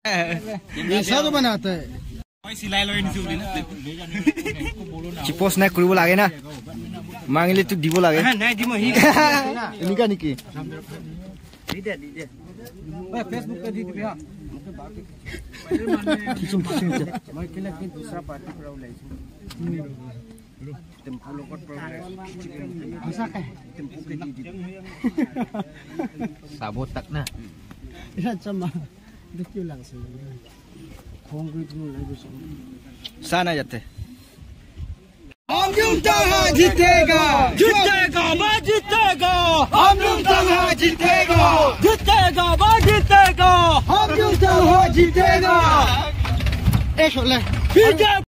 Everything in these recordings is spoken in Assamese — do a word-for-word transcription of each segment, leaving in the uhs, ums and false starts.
ऐसा तो बनाता है सिलाई लो इन सुदी ना चिपोस ना करिब लागे ना मांगिले तो दिबो लागे নাই দিম হি निका निकी দি দে দি দে ओए फेसबुक पे दी दिबे हां किसम किसम मैं केला कि दूसरा पार्टी पर लाइछु टेम्पो लोकट पर भाषा का टेम्पो के दी sabot tak na इधर चम्मा देखियो लांगसे खोंग भी तुम ले बसो sana जाते हम लुटंगा जीतेगा जीतेगा बा जीतेगा हम लुटंगा जीतेगा जीतेगा बा जीतेगा हम लुटंगा जीतेगा ए छोले ठीक है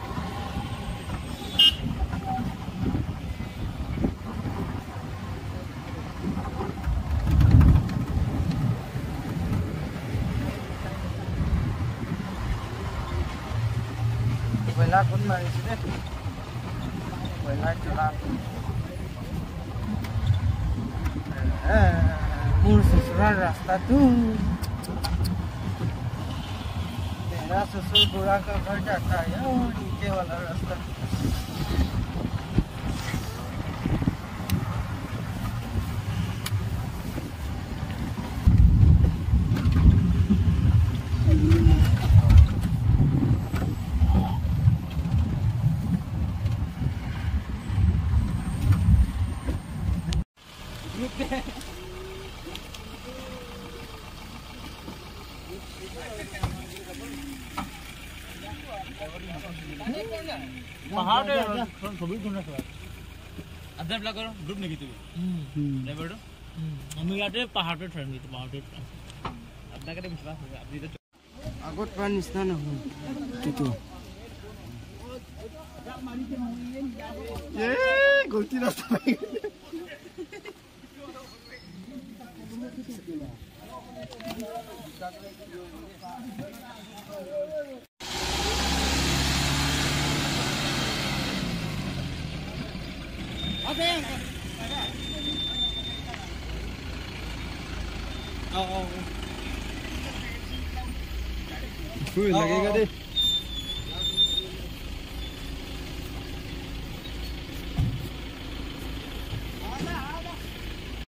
Wala kun mari sini. Wala cula. Eh, mur sesura rasta tu. मेरा ससुर बुरा का घर जाता है और नीचे वाला रास्ता पहाड़ ছবি কোনা সব আদাব লাগো গ্রুপ নেকি তুমি হুম লেবারটো আমি ইয়াতে পাহাড়তে ট্রেন দিতে পাহাড়তে আপনাকে বিশ্বাস হবে আপনি তো আগত প্রাণ নিস্তা না হল gitu এ গলতি রাস্তা Full लगेगा दे